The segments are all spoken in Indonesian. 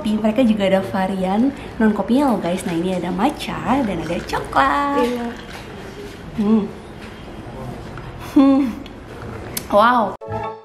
Mereka juga ada varian non kopinya loh guys. Nah ini ada matcha dan ada coklat. Wow.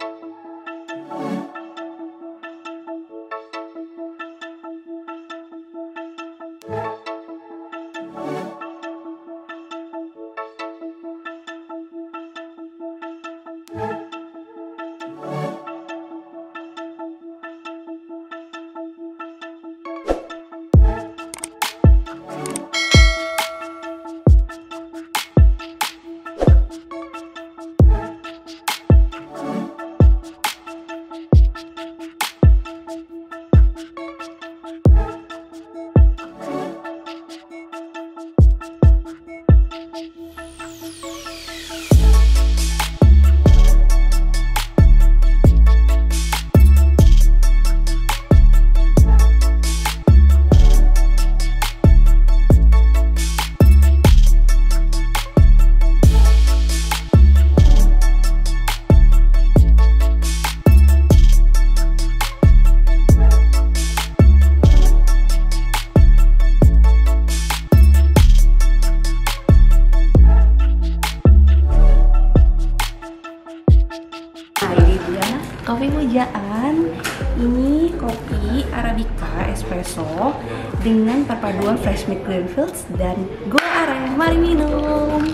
Kopi pujaan, ini kopi Arabica espresso dengan perpaduan fresh made Greenfields dan gula aren. Mari minum.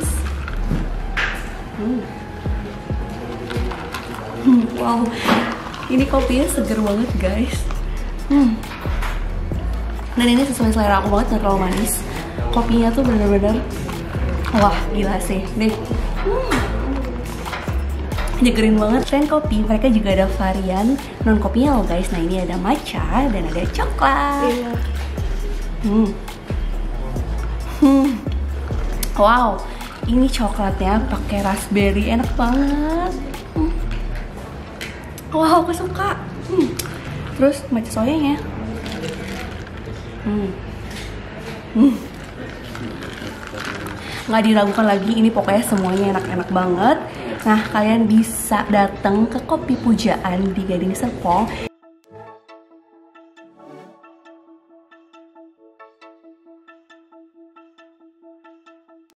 Wow, ini kopinya seger banget guys. Dan ini sesuai selera aku banget, nggak terlalu manis. Kopinya tuh bener-bener, wah gila sih. Nih. Nyegerin banget. Selain kopi, mereka juga ada varian non kopinya loh guys. Nah ini ada matcha dan ada coklat. Wow, ini coklatnya pakai raspberry, enak banget. Wow, aku suka. Terus matcha soyanya. Nggak diragukan lagi, ini pokoknya semuanya enak-enak banget. Nah, kalian bisa datang ke Kopi Pujaan di Gading Serpong.